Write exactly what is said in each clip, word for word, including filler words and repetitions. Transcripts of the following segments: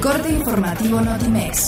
corte informativo Notimex.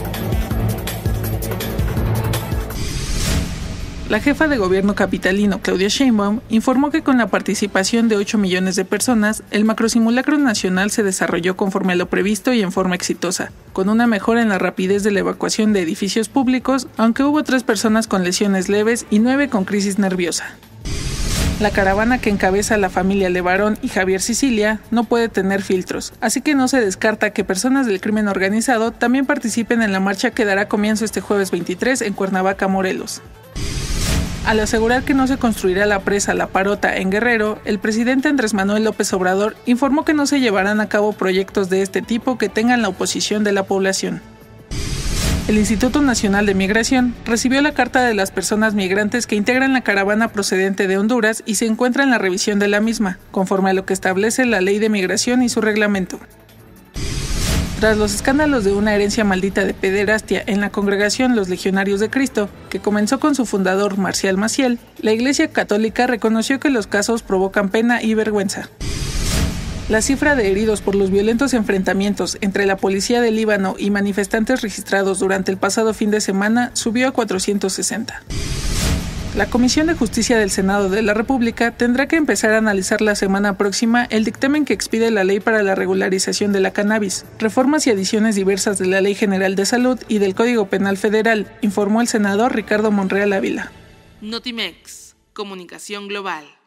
La jefa de gobierno capitalino, Claudia Sheinbaum, informó que con la participación de ocho millones de personas, el macrosimulacro nacional se desarrolló conforme a lo previsto y en forma exitosa, con una mejora en la rapidez de la evacuación de edificios públicos, aunque hubo tres personas con lesiones leves y nueve con crisis nerviosa. La caravana que encabeza la familia Levarón y Javier Sicilia no puede tener filtros, así que no se descarta que personas del crimen organizado también participen en la marcha que dará comienzo este jueves veintitrés en Cuernavaca, Morelos. Al asegurar que no se construirá la presa La Parota en Guerrero, el presidente Andrés Manuel López Obrador informó que no se llevarán a cabo proyectos de este tipo que tengan la oposición de la población. El Instituto Nacional de Migración recibió la carta de las personas migrantes que integran la caravana procedente de Honduras y se encuentra en la revisión de la misma, conforme a lo que establece la Ley de Migración y su reglamento. Tras los escándalos de una herencia maldita de pederastia en la congregación Los Legionarios de Cristo, que comenzó con su fundador Marcial Maciel, la Iglesia Católica reconoció que los casos provocan pena y vergüenza. La cifra de heridos por los violentos enfrentamientos entre la policía de Líbano y manifestantes registrados durante el pasado fin de semana subió a cuatrocientos sesenta. La Comisión de Justicia del Senado de la República tendrá que empezar a analizar la semana próxima el dictamen que expide la Ley para la Regularización de la Cannabis, reformas y adiciones diversas de la Ley General de Salud y del Código Penal Federal, informó el senador Ricardo Monreal Ávila. Notimex, Comunicación Global.